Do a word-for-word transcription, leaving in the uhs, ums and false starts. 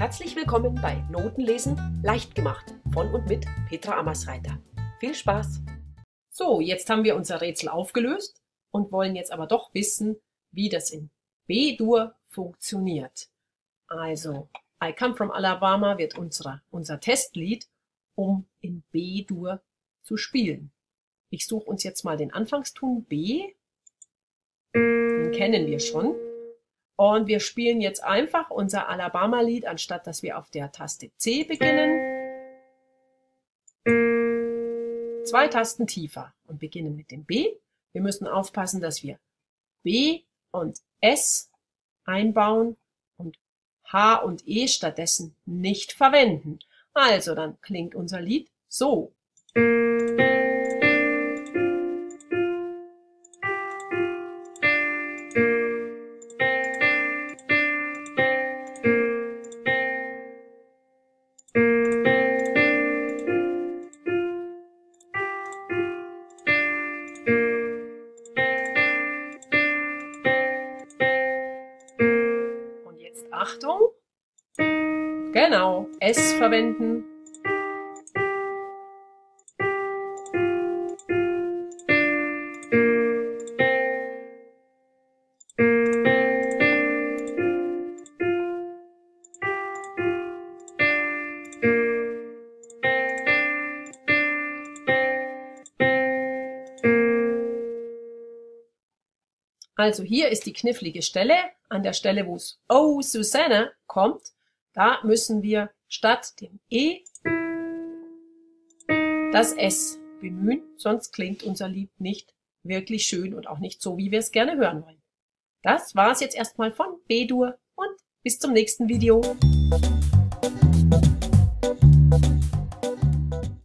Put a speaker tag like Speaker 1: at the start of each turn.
Speaker 1: Herzlich willkommen bei Notenlesen leicht gemacht von und mit Petra Ammersreiter. Viel Spaß! So, jetzt haben wir unser Rätsel aufgelöst und wollen jetzt aber doch wissen, wie das in B-Dur funktioniert. Also, I Come From Alabama wird unsere, unser Testlied, um in B-Dur zu spielen. Ich suche uns jetzt mal den Anfangston B. Den kennen wir schon. Und wir spielen jetzt einfach unser Alabama-Lied, anstatt dass wir auf der Taste C beginnen. Zwei Tasten tiefer und beginnen mit dem B. Wir müssen aufpassen, dass wir B und S einbauen und H und E stattdessen nicht verwenden. Also dann klingt unser Lied so. Achtung, genau, S verwenden. Also hier ist die knifflige Stelle, an der Stelle, wo es Oh Susanna kommt, da müssen wir statt dem E das S bemühen, sonst klingt unser Lied nicht wirklich schön und auch nicht so, wie wir es gerne hören wollen. Das war's jetzt erstmal von B-Dur und bis zum nächsten Video.